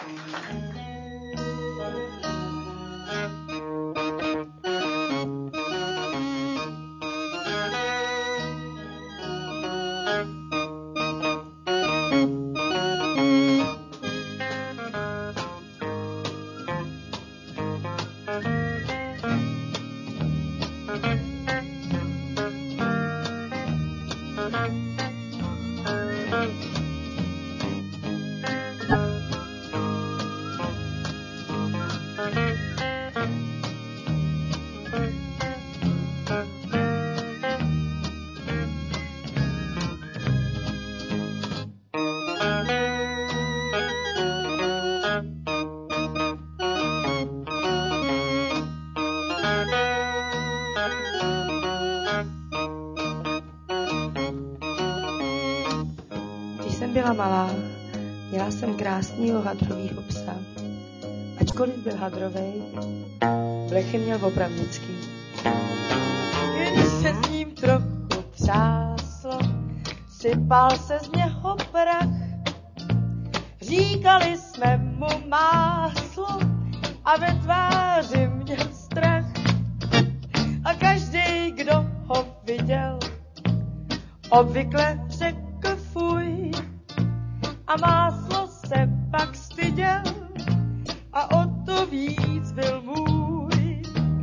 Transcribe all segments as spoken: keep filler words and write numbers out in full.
Byla malá, měla jsem krásnýho hadrovýho psa. Ačkoliv byl hadrovej, blechy měl opravdický. Když se s ním trochu třáslo, sypal se z něho prach. Říkali jsme mu máslo a ve tváři měl strach. A každý, kdo ho viděl, obvykle řekl fuj. A máslo se pak styděl a o to víc byl můj.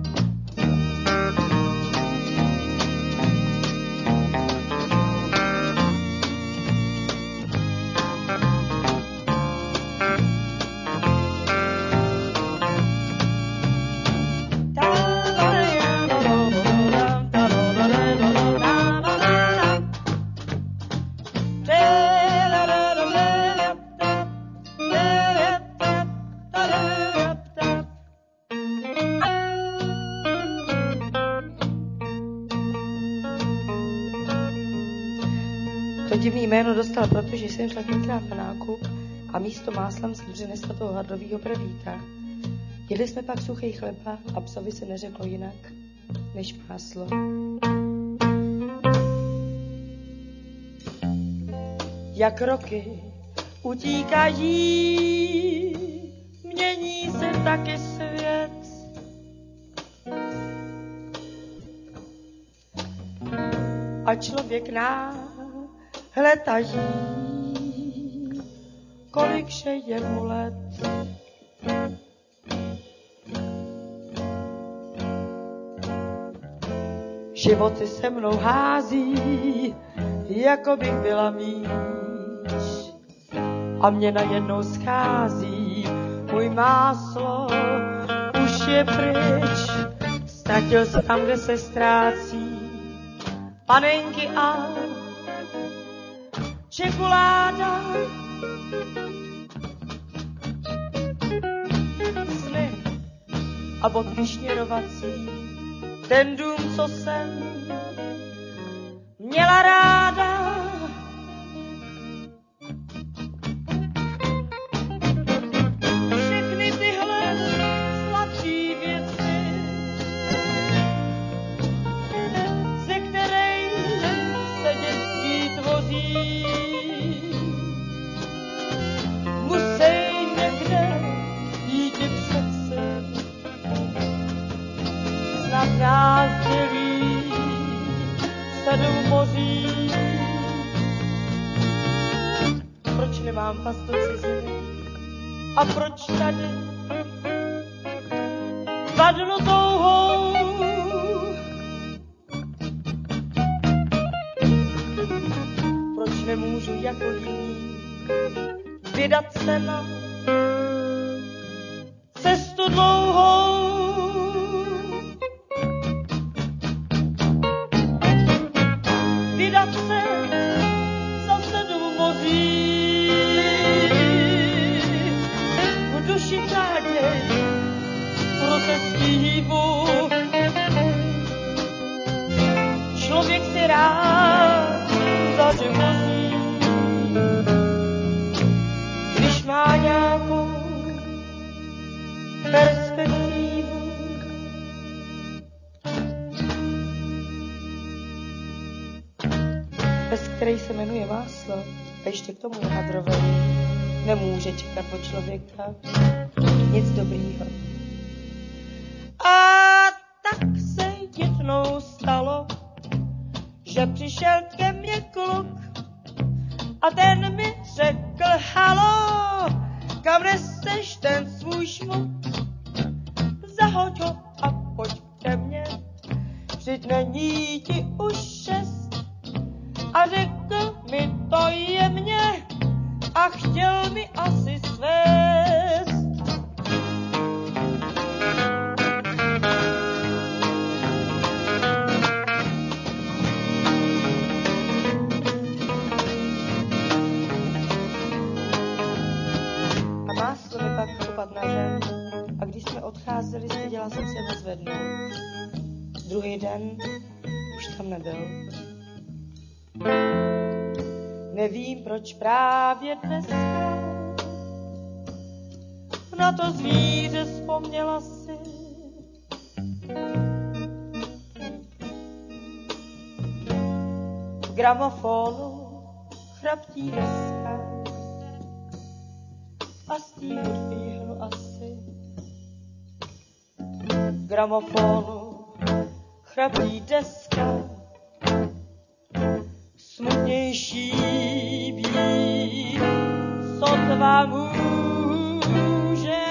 Divný jméno dostal, protože jsem šla tenkrát na nákup a místo máslem jsem přinesla toho hadrovýho pravíka. Jedli jsme pak suchý chleba a psovi se neřeklo jinak než máslo. Jak roky utíkají, mění se taky svět. A člověk nás hletají, kolikže je mu let. Životy se mnou hází, jako bych byla míč. A mě najednou schází, můj máslo už je pryč. Ztratil se tam, kde se ztrácí panenky a čokoláda. Sny a bodky šněrovací, ten dům, co jsem měla ráda. Všechny tyhle sladší věci, ze kterých se dětství tvoří, musej někde jít i přeci. Snad nás dělí sedm moří. Proč nemám pas do ciziny? A proč tady vadnu touhou? Proč nemůžu jako jiný vydat se na cestu dlouhou? Vydat se za sedm moří, v duši naděj rozespívu. Člověk si rád zaživozí, když má nějakou perspektivu. Pes, který se jmenuje Máslo, a ještě k tomu je hadrový. nemůže čekat od člověka nic dobrýho. A tak se jednou stalo, že přišel ke mně kluk a ten mi řekl: halo, kam neseš ten svůj šmuk? Zahoď ho a pojď ke mně, vždyť není ti už šest. A řekl mi to jemně a chtěl mi asi svést. A máslo mi pak dopad na zem a když jsme odcházeli, styděla jsem se ho zvednout. Druhý den už tam nebyl. Nevím, proč právě dneska na to zvíře vzpomněla si. V gramofonu chraptí deska a z tý hudby hnu asi. V gramofonu chraptí deska, smutnější být, sotva může.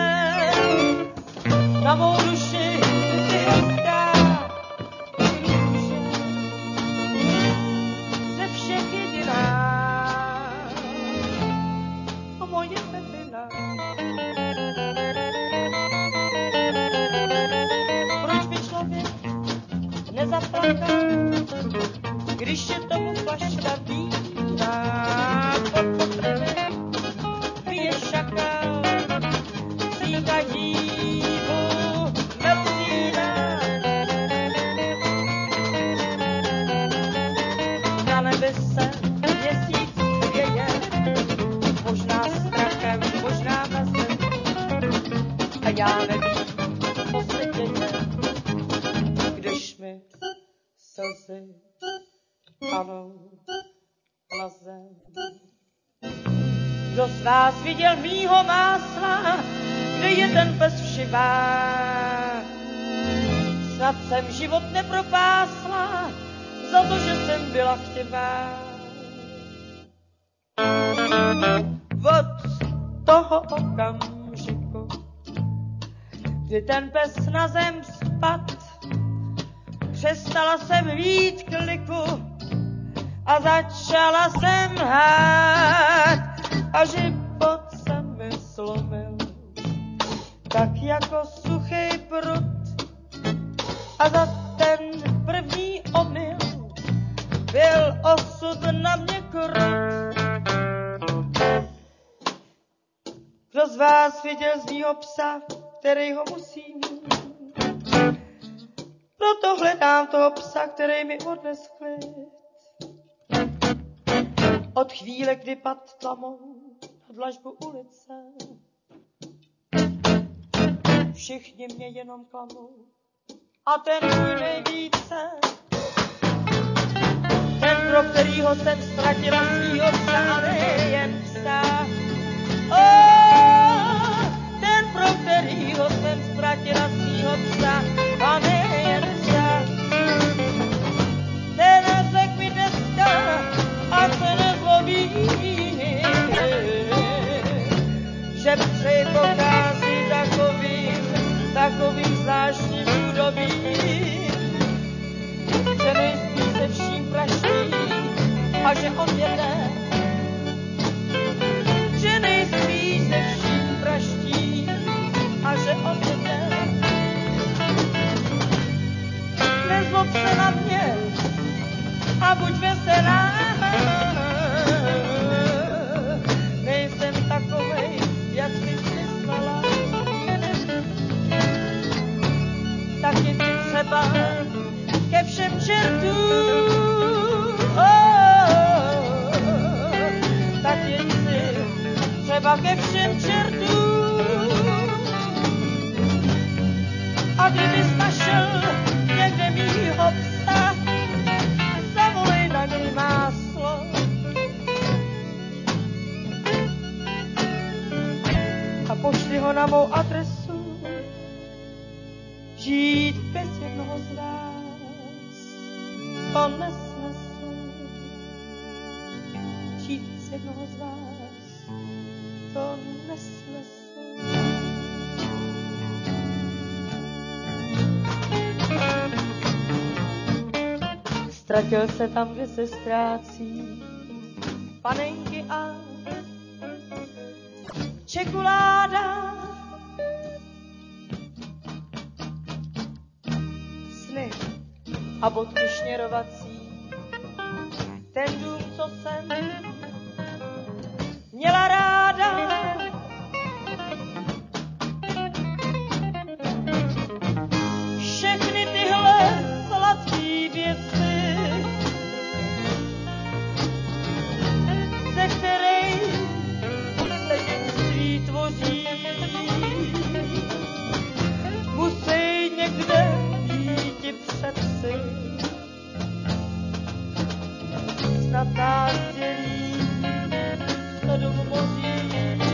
Na mou duši si hezká růže, ze všech jediná, moje Pepina. Proč by člověk nezaplakal, když je tomu flaška vína? Pod pokrmem pije šakal, síka dívu meluzína. Na nebe se měsíc věje, možná strachem, možná mrazem. A já nevím, co se děje, když mi slzy panou na zem. Kdo z vás viděl mýho másla, kde je ten pes všivá? Snad jsem život nepropásla, za to, že jsem byla chtivá. Od toho okamžiku, kdy ten pes na zem spad, přestala jsem vít kliku a začala jsem hát a život se mi slomil, tak jako suchý prut. A za ten první omyl byl osud na mě krut. Kdo z vás viděl z mýho psa, který ho musí mít? Proto hledám toho psa, který mi odnes klid. Od chvíle, kdy pad tlamou na dlažbu ulice, všichni mě jenom klamou. A ten můj nejvíce, ten, pro kterýho jsem ztratila svýho psa, a nejen psa. Oh, ten, pro kterýho jsem ztratila svýho psa, a nejen psa. Ten řek mi dneska, ať se nezlobí, že přeji pochází takovým, takovým zvláštním údobím, že nejspí se vším praští a že on jede, že nejspí se vším praští a že on jede. Nezlob se na mě a buď veselá, nejsem takovej, jak jsi si myslela. Taky ty třeba ke všem čertům, oh, taky ty třeba ke všem čertům. A kdybys našel někde mýho psa, zavolej na něj máslo. pošli ho na mou adresu. Žít bez jednoho z vás, to nesnesu. Žít bez jednoho z vás, to nesnesu. Ztratil se tam, kde se ztrácí panenky a čekuláda. Sny a bodky šněrovací, ten dům, co jsem měla ráda. Všechny tyhle sladký věci, ze kterej poslednictví tvoří, musí někde jít před psy. Snad nás dělí sedm moří.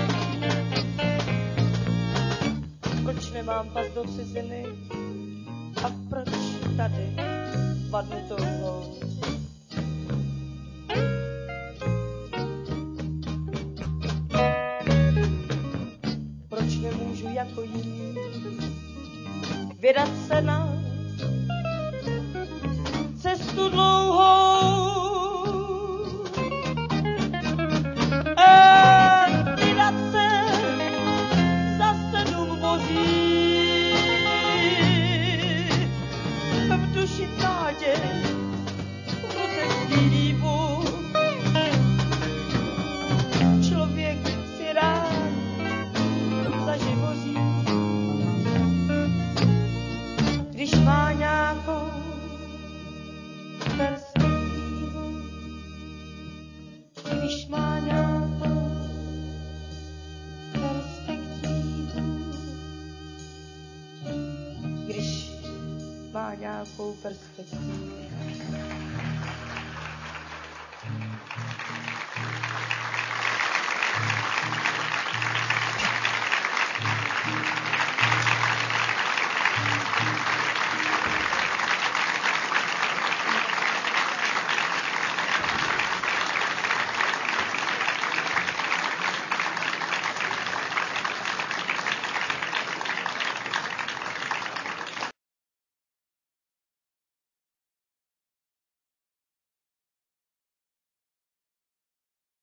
Proč nemám pas do ciziny a proč tady padnu touhou? Proč nemůžu jako jiní vydat se na cestu dlouhou? E, vydat se za sedm moří, v duši tádě, v ruce slíbu. Člověk si rád zaživoří, když má nějakou perspektivu, když má nějakou perspektivu, když má nějakou perspektivu.